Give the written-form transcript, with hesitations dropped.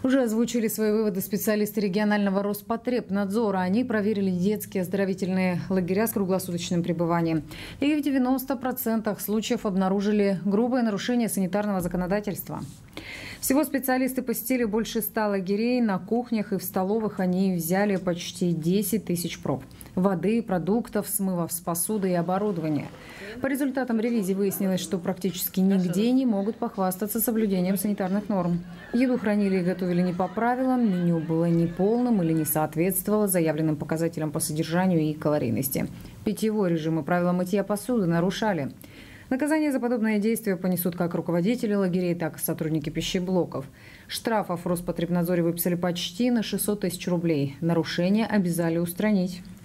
Уже озвучили свои выводы специалисты регионального Роспотребнадзора. Они проверили детские оздоровительные лагеря с круглосуточным пребыванием. И в 90% случаев обнаружили грубое нарушение санитарного законодательства. Всего специалисты посетили больше 100 лагерей. На кухнях и в столовых они взяли почти 10 тысяч проб воды, продуктов, смывов с посуды и оборудования. По результатам ревизии выяснилось, что практически нигде не могут похвастаться соблюдением санитарных норм. Еду хранили и готовили не по правилам, меню было неполным или не соответствовало заявленным показателям по содержанию и калорийности. Питьевой режим и правила мытья посуды нарушали. Наказание за подобное действие понесут как руководители лагерей, так и сотрудники пищеблоков. Штрафов в Роспотребнадзоре выписали почти на 600 тысяч рублей. Нарушения обязали устранить.